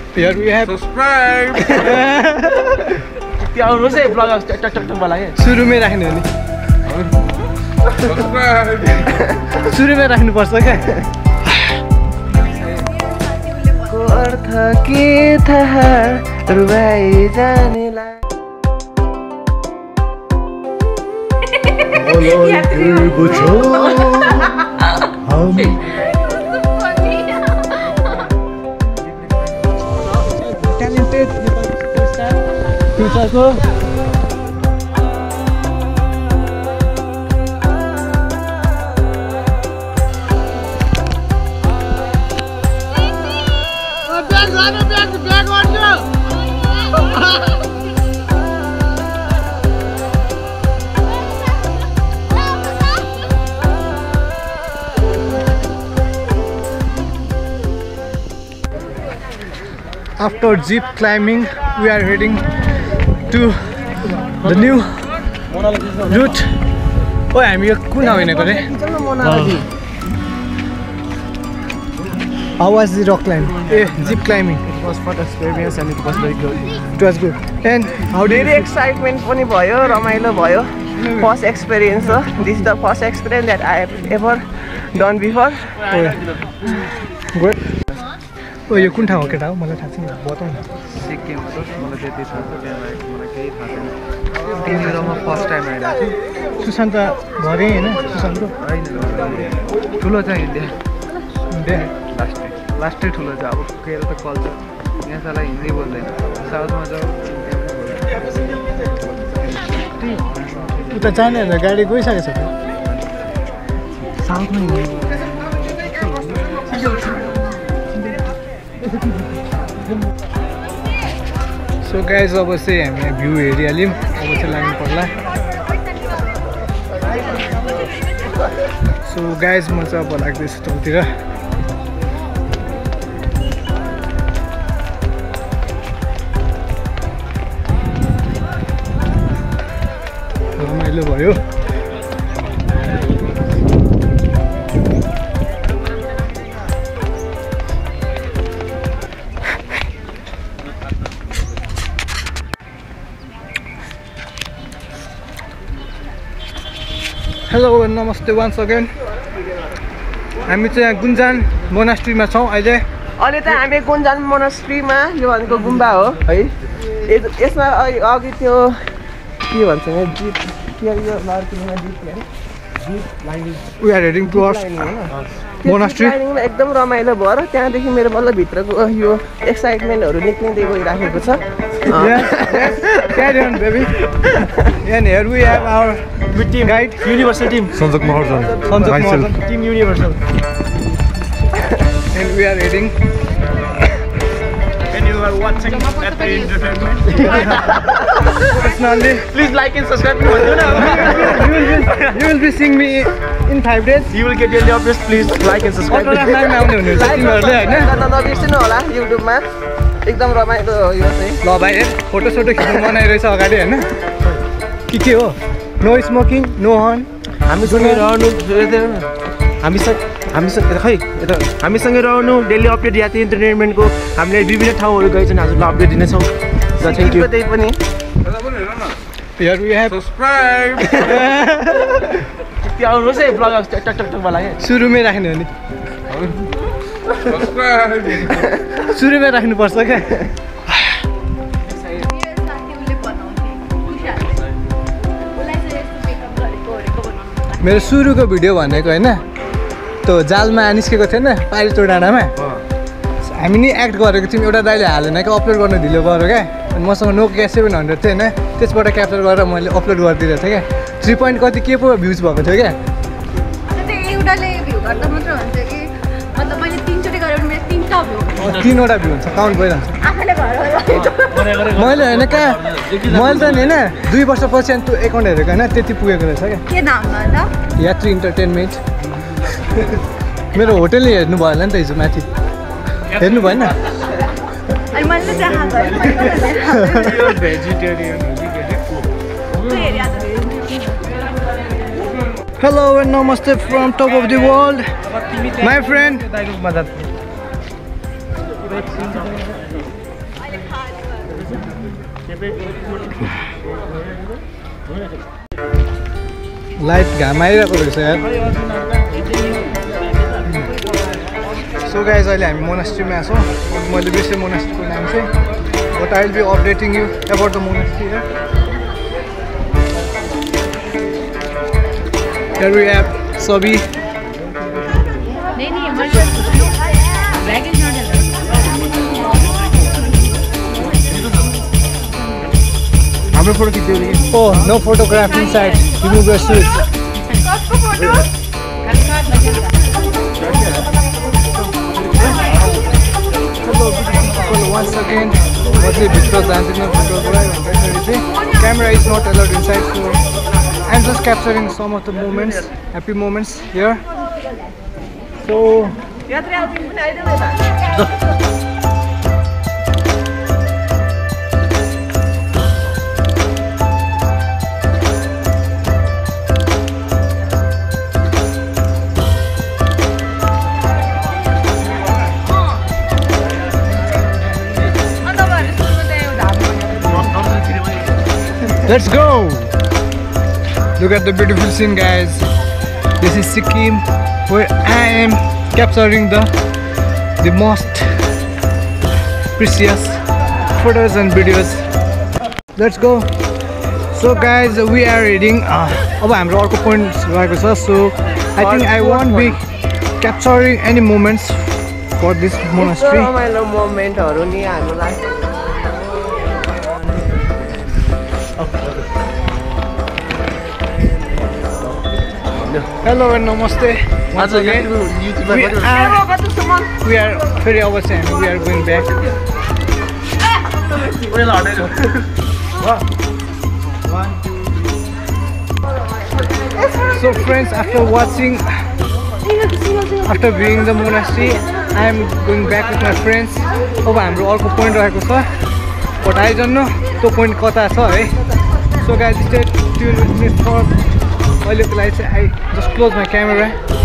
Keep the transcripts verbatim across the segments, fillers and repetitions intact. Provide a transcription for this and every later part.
Here we have subscribe. त्यो आउनु चाहिँ ब्लग टक टक टक मलाई सुरुमै राख्ने हो नि Subscribe. सुरुमै राख्नु पर्छ क्या को अर्थ के थाहा रुवाई जानेलाई ट्यालेन्टेड फ्युचरको After jeep climbing, we are heading to the new route. Oh, I'm here. Cool now, how was the rock climb? Eh, jeep climbing. It was fun experience and it was very good. It was good. And how did Very excitement पनि भयो रमाइलो भयो First experience हो This is the first experience that I have ever done before. Good. Oh, यो कुन ठाउँ हो केटा हो मलाई थाहा छैन बताउ न सिक्किम हो मलाई त्यति थाहा छ त्यहाँ मलाई केही थाहा छैन तिमीहरुमा फर्स्ट टाइम आइराछु सुशान्त घरे हैन सुशान्तको हैन ठुलो छ इन्डिया इन्डिया लास्टै लास्टै ठुलो छ अब केरल त कल्चर यहाँ साला हिन्दी बोल्दैन साउथमा जाऊ उता जाने हैन गाडी गइसकेछ त साउथमा हिन्दी So guys, अब चाहिँ हामी भ्यू हेरिहाल्यौँ अब चाहिँ लाग्नु पर्ला सो गाइज म चाहिँ अब लाग्दैछु तलतिर रमाइलो भयो Hello and namaste once again. हामी चाहिँ यहाँ गुन्जान मोनास्ट्रीमा छौँ अहिले अहिले त हामी गुन्जान मोनास्ट्रीमा यो भनेको गुम्बा हो है यसमा अघि त्यो के भन्छ नि जीप के यो लर्किङमा जीप है jeep line We are heading towards monastery एकदम रमाइलो भयो र त्यहाँदेखि मेरो बल्ल भित्रको यो एक्साइटमेन्टहरु निक्लिँदै गइराखेको छ Carry on baby. And here we have our team guide Universal team Sanjak Maharjan. Sanjak Maharjan team Universal. And we are heading And you are watching at the entertainment. personally. Please like and subscribe. You will be, you will be seeing me in five days. You will get daily updates. Please like and subscribe. अटोग्राफमा आउने हुनुहुन्छ तिमीहरुले हैन नबिर्सिनु होला युट्युबमा एकदम रमाइलो यो चाहिँ ल भाइ फोटो सोटो खिच्नु बनाइरहेछ अगाडि हैन के के हो नो स्मोकिङ नो हर्न हामीसँगै रहनु हामीसँग हामीसँग खै यता हामीसँगै रहनु डेली अपडेट यात्री इन्टरटेनमेन्टको हामीले विभिन्न ठाउँहरू गइछन् हजुरलाई अपडेट दिनेछौँ ल थ्याङ्क यू त्यही पनि Here we have Subscribe. त्यो आउनु चाहिँ ब्लग टक टक टक मलाई सुरुमै राख्ने हो नि Subscribe. सुरुमै राख्नु पर्छ क्या मेरो सुरुको भिडियो भनेको हैन त्यो जालमा निस्केको थिएन पारिचो डाँडामा हामी नि एक्ट गरेको थियौँ एउटा दाइले हालेन क्या अपलोड गर्न ढिलो गऱ्यो क्या अनि मसँग नोकिया सेभेन हन्ड्रेड थियो होइन त्यसबाट क्याप्चर गरेर मैले अपलोड गरिदिएको थिएँ क्या थ्री पोइन्ट कति के पो भ्युज भएको थियो क्या तिनवटा भ्यू हुन्छ काउन्ट भइरहन्छ मैले होइन कहाँ मैले त नि होइन दुई वर्षपछि अनि त्यो एकाउन्ट हेरेको होइन त्यति पुगेको रहेछ क्या यात्री इन्टरटेनमेन्ट मेरो होटल हेर्नु भयो होला नि त हिजो माथि हेर्नु भएन Hello and namaste from top of the world, my friend. Light घाम आइरहेको रहेछ यार। सो गाइज अहिले हामी मोनास्ट्रीमा छौँ। मैले बिर्सेँ मोनास्ट्रीको नाम चाहिँ, but I will be updating you about the monastery here. Here we have Sabi. हाम्रो फोटो खिच्यो नि। Oh, no photograph inside. Remove your shoes. Once again, म चाहिँ भित्र जान्दिनँ फोटोग्राफी भन्दाखेरि चाहिँ camera is not allowed inside, so I'm just capturing some of the moments, happy moments here. So, let's go! Look at the beautiful scene, guys. This is Sikkim, where I am capturing the the most precious photos and videos. Let's go. So guys, we are heading. अब हाम्रो अर्को point रहेको छ. So I think I won't be capturing any moments for this monastery. रमाइलो मोमेन्टहरु नि हामीलाई। Hello and namaste. Once again, we are, we are very overseas. We are going back. So friends, after watching, after viewing the monastery, I am going back with my friends. अब हाम्रो अर्को point रहेको छ, but I don't know त्यो point कता छ है. So guys, stay tuned with me for. अहिलेको लागि चाहिँ I just close my camera.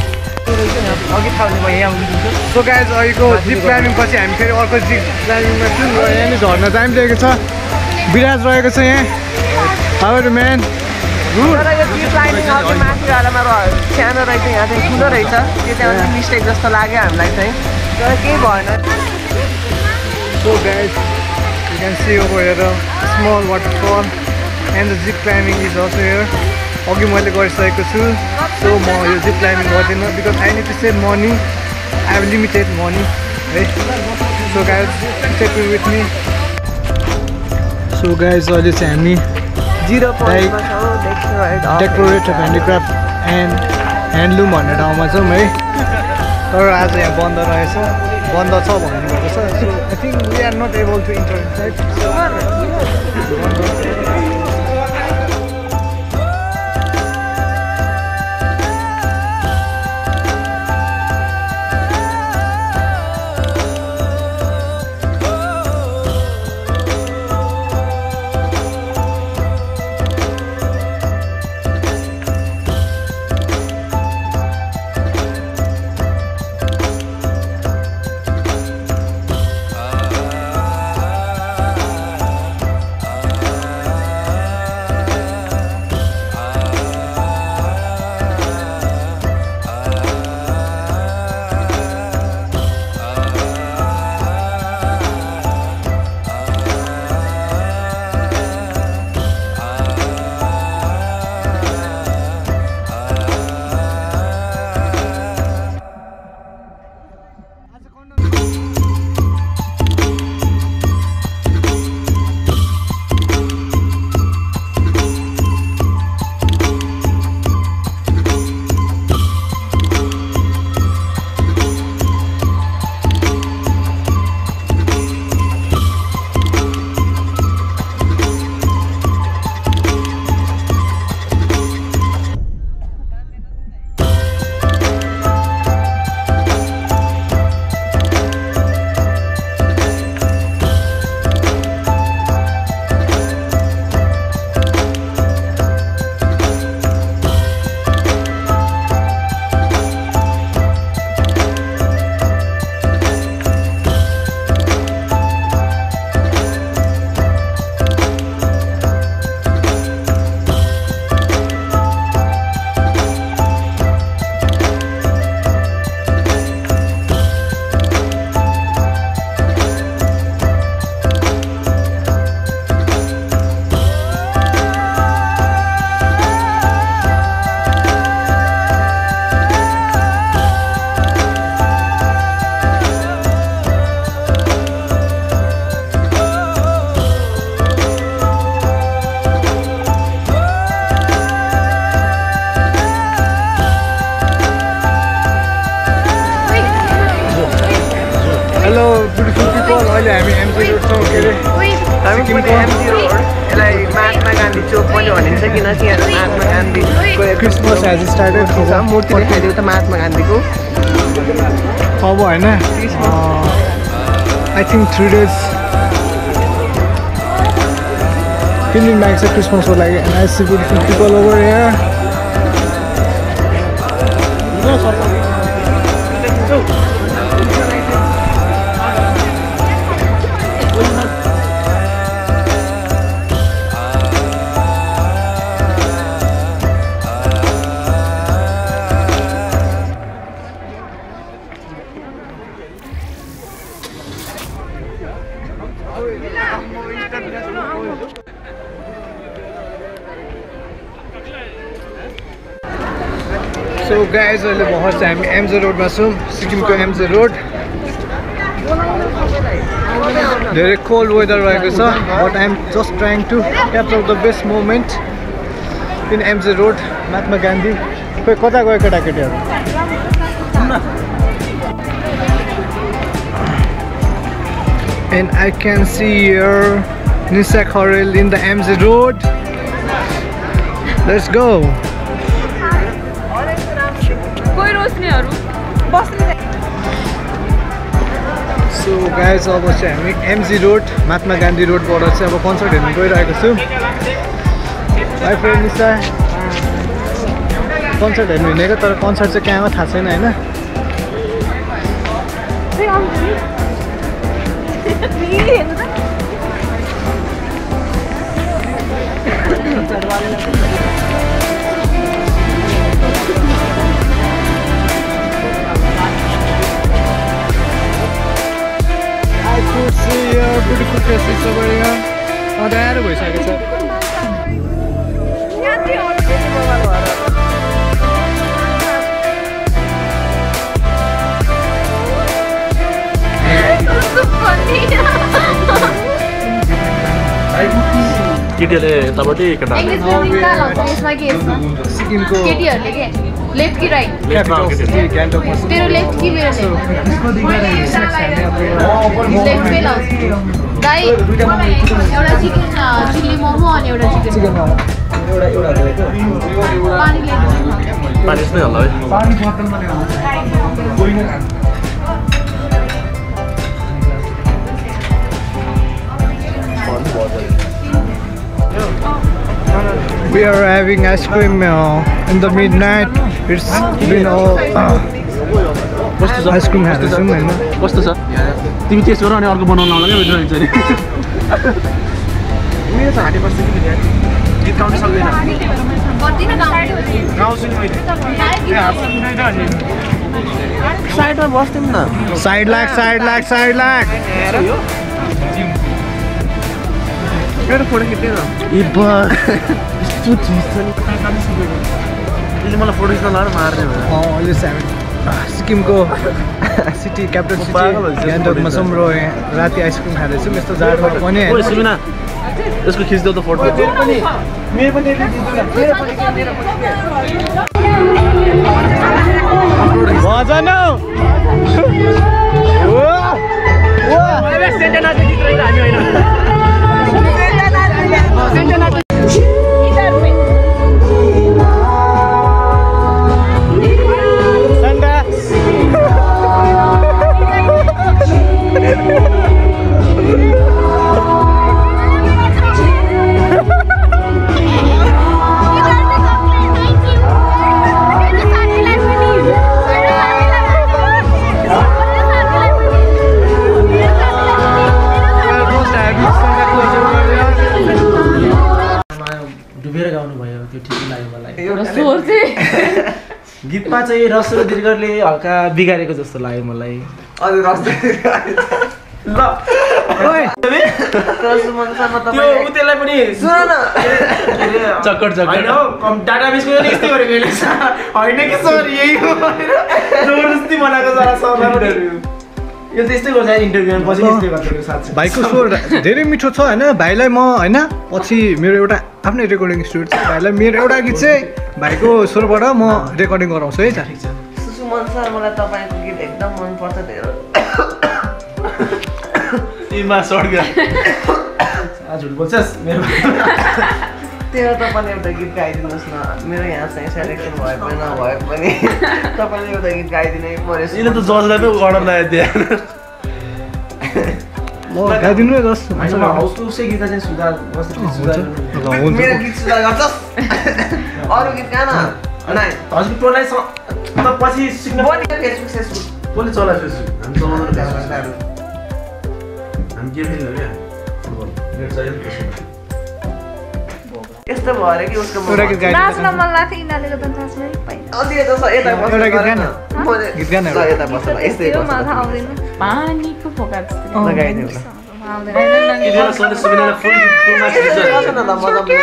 So guys अहिलेको जिप क्लाइम्बिङ पछि हामी फेरि अर्को जिप क्लाइम्बिङमा छौँ र यहाँ नि झर्न जामिरहेको छ। विराज रहेको छ यहाँ। How are you man? तर यो जिप क्लाइम्बिङ अघि माथि वालामा सानो रहेछ, यहाँ चाहिँ ठुलो रहेछ। त्यो चाहिँ अलिक मिस्टेक जस्तो लाग्यो हामीलाई चाहिँ, तर केही भएन। So guys you can see over here a small waterfall and the zip climbing is also here. अघि मैले गरिसकेको छु, सो म यो जिप क्लाइम्बिङ गर्दिनँ because I need to save money, I have limited money है। So guys stay tune with me. So guys अहिले चाहिँ हामी zero like decorate of handicraft and handloom भन्ने ठाउँमा छौँ है। तर आज यहाँ बन्द रहेछ, बन्द छ भन्नुभएको छ। So I think we are not able to enter inside. हामी एमजी रोड छौँ के अरे हामी पनि एमजी रोड यसलाई महात्मा गान्धी चोक पनि भनिन्छ किनकि यहाँ महात्मा गान्धीको क्रिसमस हेज स्टार्टेड छ मूर्ति देखाइदियो त महात्मा गान्धीको अब होइन आई थिङ्क थ्री डेज तिन दिन बाँकी छ क्रिसमसको लागि and I see beautiful people over here so guys अहिले भर्खर चाहिँ हामी एमजे रोडमा छौँ सिक्किमको एमजे रोड धेरै कोल्ड वेदर रहेको छ but I am just trying to capture the best moment in MG road Mahatma Gandhi खोइ कता गयो केटाकेटीहरू and I can see here Nisha Kharel in the MG road let's go so guys अब चाहिँ हामी एमजी रोड महात्मा गान्धी रोडबाट चाहिँ अब कन्सर्ट हेर्नु गइरहेको छु माई फ्रेन्ड निसा कन्सर्ट हेर्नु हिँडेको तर कन्सर्ट चाहिँ कहाँ हो थाहा छैन होइन ब्युटिफुल प्लेसेस छ बढिया अँध्यारो भइसकेको छ केटीहरूले यतापट्टि केटा सिक्किमको केटीहरूले के लेफ्ट कि राइट गान्तोकमा तेरो लेफ्ट कि मेरो लेफ्ट फेल हाउस गाई एउटा चिकन चिल्ली मोमो अनि एउटा चिकन पानी ल्याइदिनु पानी नै होला है We are having ice cream uh, in the midnight. It's been all uh, ice cream has some होइन कस्तो छ तिमी टेस्ट गर अनि अर्को बनाउन आउला के भिडियो हुन्छ नि उयो त हाटे पर्छ कि गीत गाउन सक्दैन गर्दिन गाउँछु नि मैले साइडमा बस्दिम न साइड लाग साइड लाग साइड लाग मेरो फोटो खिच्दै न ए बा यस्तो चिज छ नि त्यसले मलाई फोटो खिच्न लगाएर मार्ने भयो अँ अहिले चाहिँ हामी सिक्किमको सिटी क्यापिटल सिटी गान्तोकमा छौँ र राति आइसक्रिम खाँदैछौँ यस्तो जाडोमा पनि ओइ सुमिना यसको खिच्देऊ त फोटो मेरो पनि मेरो पनि मेरो पनि भजन गीतमा चाहिँ रसुल दीर्घले हल्का बिगारेको जस्तो लाग्यो मलाई अझै रस ल ओइ रस मनसम्म त्यो उतेलाई पनि सुन न चक्कर चक्कर हैन कम डाटाबेसको पनि यस्तै गरेको हैन हैन कि सर यही हो जबरजस्ती बनाएको जरा सरलाई यो त यस्तै गर्छ इन्टरभ्युमा पछि यस्तै गर्छ साथी भाइको स्वर धेरै मिठो छ होइन भाइलाई म होइन पछि मेरो एउटा आफ्नै रेकर्डिङ स्टुडियो छ भाइलाई मेरो एउटा गीत चाहिँ भाइको स्वरबाट म रेकर्डिङ गराउँछु है त सुसुमन सर मलाई तपाईँको गीत एकदम मनपर्छ धेरै इमा सर्ट गा झुट बोल्छस् मेरो त्यो तपाईँले एउटा गीत गाइदिनुहोस् न मेरो यहाँ चाहिँ सेलेक्सन भए पनि नभए पनि तपाईँले एउटा गीत गाइदिनै पर्यो यिनीले त जजलाई पनि अर्डर लगायो त्यहाँ ल गाइदिनु है जस हाउसको उसै गीत चाहिँ सुधार कस्तो सुधार मेरो गीत सुधार गर्छस् अरू गीत गान नाइ हजुर प्रोलाई त पछि सिक्न पनि फेसबुक फेसबुक कसले चलाएको फेसबुक हामी चलाउँदैन फेसबुक हामी गेम खेल्नु क्या फुटबल नेट चाहियो त्यसमा यस्तो भएर कि उसको एउटा गीत गाइदिनु नाच्न मन लाग्थ्यो यिनीहरूले गर्दा नाच्नै पाइन अन्त जस्तो यता बस्नु एउटा गीत गान मैले गीत गान ल एउटा यता बस्नु यस्तै त्यो बस्नु माथा आउँदैन पानीको फोका जस्तो लगाइदिनु ल आउँदैन यिनीहरू सधैँ सुविधालाई फुल फुल म्याच गर्छ न त म त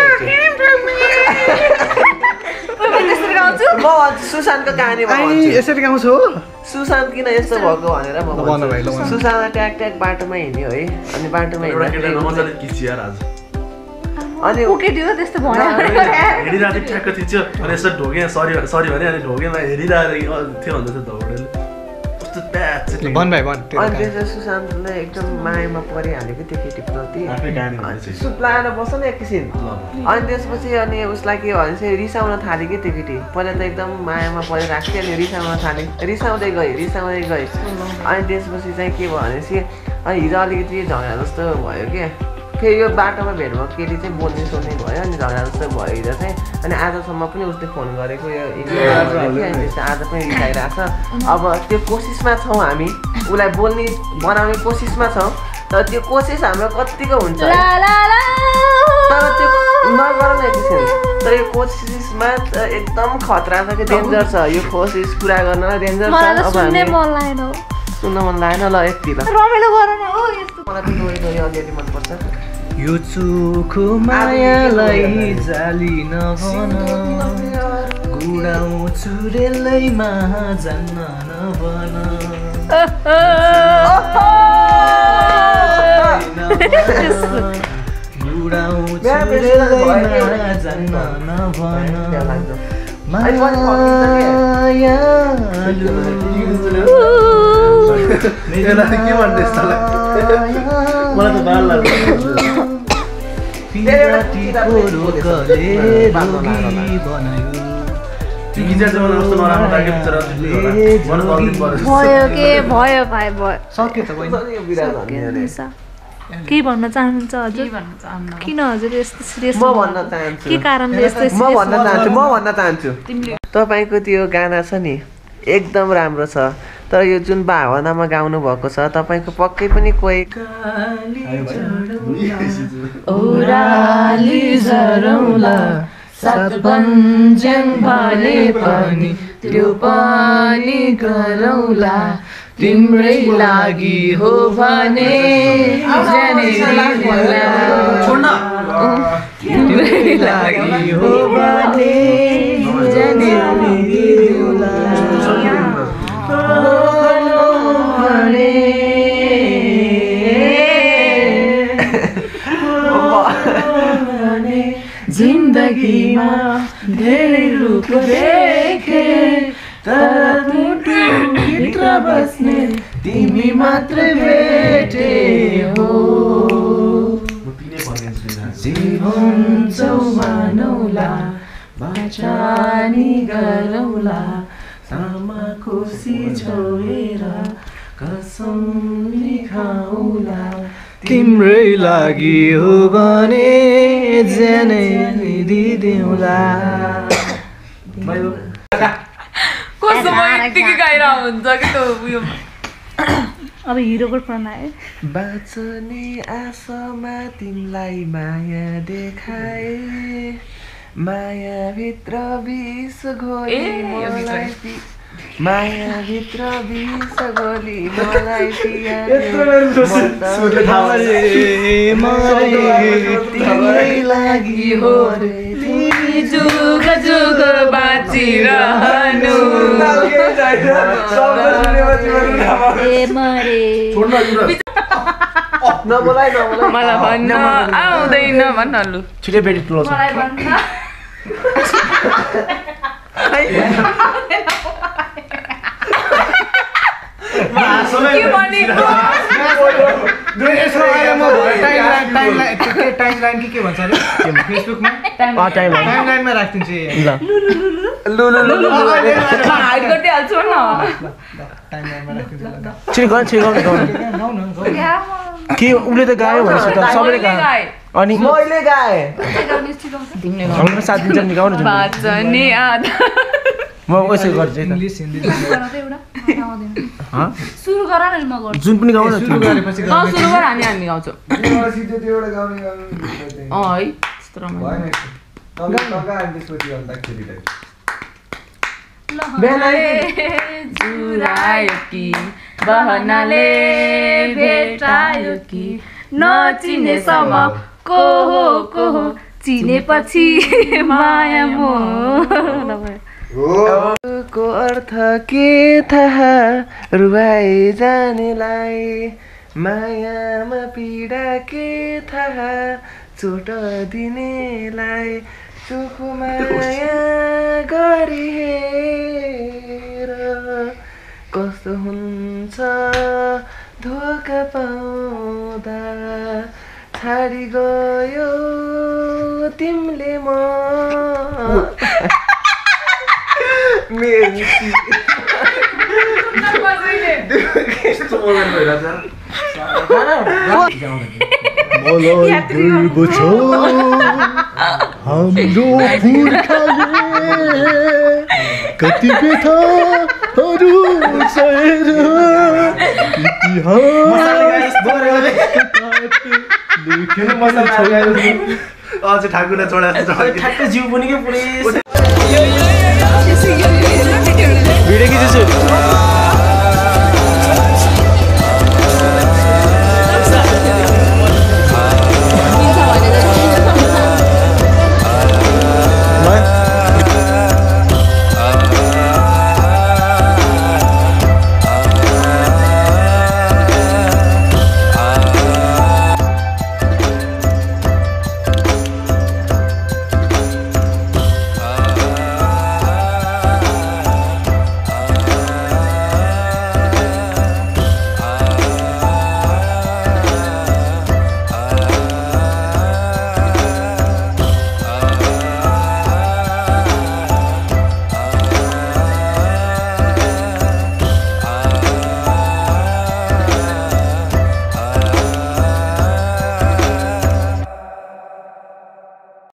त्यसरी गाउँछु म सुशान्तको कहानी आई यसरी गाउँछु हो सुशान्त किन यस्तो भएको भनेर म ल भन भाइ ल भन सुशान्त ट्याक ट्याक बाटोमा हिँड्यो है अनि बाटोमा एउटा केटाले हिँड्दाखेरि मजाले खिच्यो यार आज अनि उकेट्यो त्यस्तो भयो हेरिरहेको थियो ठ्याक्क थिच्यो अनि यसो ढोगे सरी सरी भने अनि ढोगेमा हेरिरहेको थियो भन्दै थियो दौडेले कस्तो प्याच ल भन भाइ भन अनि त्यसपछि सुशान्तले एकदम मायामा परिहाल्यो कि त्यो केटीप्रति आफ्नै कहानी भनेपछि सुप्लाएर बस्छ न एकैछिन अनि त्यसपछि अनि उसलाई के भने चाहिँ रिसाउन थाल्यो कि त्यो केटी पहिला त एकदम मायामा परिरहेको थियो अनि रिसाउन थाल्यो रिसाउँदै गयो रिसाउँदै गयो अनि त्यसपछि चाहिँ के भयो भनेपछि अनि हिजो अलिकति झगडा जस्तो भयो क्या फेरि यो बाटोमा भेट भएको केटी चाहिँ बोल्ने सोल्ने भयो अनि झगडा जस्तो भयो हिजो चाहिँ अनि आजसम्म पनि उसले फोन गरेको यो अनि त्यस्तो आज पनि रिसाइरहेको छ अब त्यो कोसिसमा छौँ हामी उसलाई बोल्ने बनाउने कोसिसमा छौँ तर त्यो कोसिस हाम्रो कतिको हुन्छ है तर त्यो नगर न एकछिन तर यो कोसिसमा एकदम खतरा छ कि डेन्जर छ यो कोसिस पुरा गर्नलाई डेन्जर छ अब हामी सुन्न मन लागेन ल यति ल रमाइलो गर न हो यस्तो मलाई पनि गयो गयो अलिअलि मनपर्छ यो चोखो मायालाई जाली नभन गुडाउँछु रेलैमा जान्न नभन गुडाउँछु रेलैमा जान्न नभन यसलाई के भन्दै मलाई त बाल लाग्छ भयो के भयो भाइ भयो सक्यो त के भन्न चाहनुहुन्छ हजुर किन हजुर यस्तो सिरियस म भन्न चाहन्छु के कारणले यस्तो म भन्न चाहन्छु म भन्न चाहन्छु तपाईँको त्यो गाना छ नि एकदम राम्रो छ तर यो जुन भावनामा गाउनु भएको छ तपाईँको पक्कै पनि कोही ओराली झरौला सात पन्ज्याङ भने पनि त्यो पनि गरौला तिम्रै लागि हो भने तिम्रै लागि हो भने जिन्दगीमा धेरै रूप देखे तर भित्र बस्ने तिमी मात्र भेटे हो जीवन चौमानौला बाचानी गरौला सामा खुसी छोएर कसम खाउला तिम्रै लागि हो भने ज्यानै दिदेऊला कस्तो यतिकै गाइरहेको हुन्छ कि त्यो उयो अब हिरोको प्रणाय बाँच्ने आशामा तिमीलाई माया देखाए मायाभित्र विष घोली मलाई मायाभित्र विष घोली मलाई तिम्रै लागि हो रे तिमी जुग जुग बाँचिरहनु ए मरे नबोलाइ नबोलाइ मलाई भन्न आउँदैन भन्न लु छिटै बेटी ठुलो छ मलाई भन्न के भनेको यसो अहिले म टाइमलाइन टाइमलाइन के टाइमलाइन के के भन्छ अरे फेसबुकमा अँ टाइमलाइन टाइमलाइनमा राखिदिन्छु लु लु लु लु हाइड गर्दै हाल्छु न टाइमलाइनमा राखिदिन्छु छिरी गर्नु छिरी गर्नु गाउँ न गाउँ के उसले त गायो भनेपछि त सबैले गायो अनि मैले गाएँ तिमीले हाम्रो साथ दिन्छ नि गाउनु जुन बाजने आधा म यसो गर्छु है त इङ्ग्लिस हिन्दी हँ सुरु गर न म गर्छु जुन पनि गाउनु सुरु गरेपछि अँ सुरु गर हामी हामी गाउँछौँ सिधै त्यो एउटा गाउने गाउने अँ है त्यस्तो रमाइलो चुरायो कि बहनाले भेटायो कि नचिनेसम्म को हो को हो चिनेपछि माया मोह को अर्थ के थाहा रुवाई जानेलाई मायामा पीडा के थाहा चोट दिनेलाई चोखो माया गरी हेर कस्तो हुन्छ धोका पाउँदा छाडी गयो तिमीले म मलाई गर्व छ हाम्रो पुर्खाले कति व्यथाहरू सहेर अझ ठाकुरलाई चढाएको ठ्याक्कै जिउ पनि के पुरै भिडियो खिच्दैछु